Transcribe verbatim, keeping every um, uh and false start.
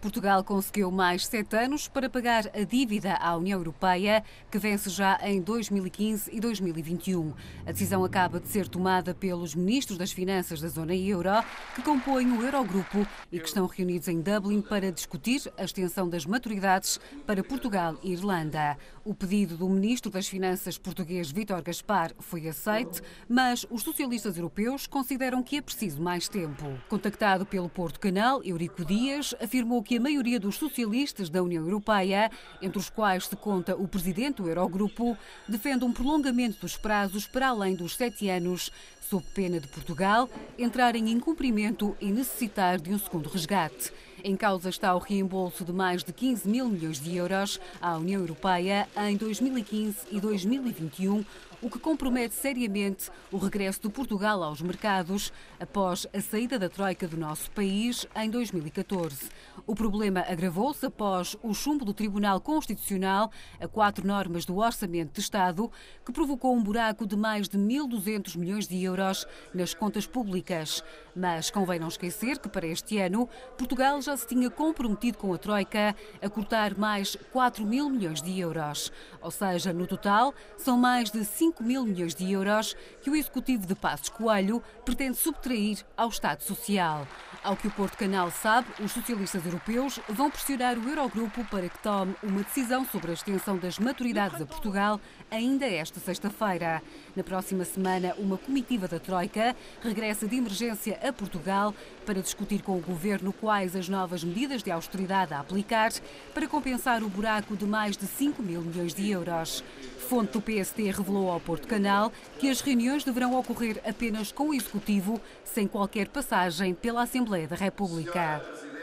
Portugal conseguiu mais sete anos para pagar a dívida à União Europeia, que vence já em dois mil e quinze e dois mil e vinte e um. A decisão acaba de ser tomada pelos ministros das Finanças da zona euro, que compõem o Eurogrupo e que estão reunidos em Dublin para discutir a extensão das maturidades para Portugal e Irlanda. O pedido do ministro das Finanças português Vítor Gaspar foi aceite, mas os socialistas europeus consideram que é preciso mais tempo. Contactado pelo Porto Canal, Eurico Dias afirmou que a maioria dos socialistas da União Europeia, entre os quais se conta o presidente do Eurogrupo, defende um prolongamento dos prazos para além dos sete anos, sob pena de Portugal entrar em incumprimento e necessitar de um segundo resgate. Em causa está o reembolso de mais de quinze mil milhões de euros à União Europeia em dois mil e quinze e dois mil e vinte e um, o que compromete seriamente o regresso de Portugal aos mercados após a saída da Troika do nosso país em dois mil e catorze. O problema agravou-se após o chumbo do Tribunal Constitucional a quatro normas do Orçamento de Estado, que provocou um buraco de mais de mil e duzentos milhões de euros nas contas públicas. Mas convém não esquecer que para este ano Portugal já se tinha comprometido com a Troika a cortar mais quatro mil milhões de euros. Ou seja, no total, são mais de cinco mil milhões de euros que o Executivo de Passos Coelho pretende subtrair ao Estado Social. Ao que o Porto Canal sabe, os socialistas europeus vão pressionar o Eurogrupo para que tome uma decisão sobre a extensão das maturidades a Portugal ainda esta sexta-feira. Na próxima semana, uma comitiva da Troika regressa de emergência a Portugal para discutir com o Governo quais as novas medidas de austeridade a aplicar para compensar o buraco de mais de cinco mil milhões de euros. Fonte do P S D revelou ao Porto Canal que as reuniões deverão ocorrer apenas com o Executivo, sem qualquer passagem pela Assembleia da República.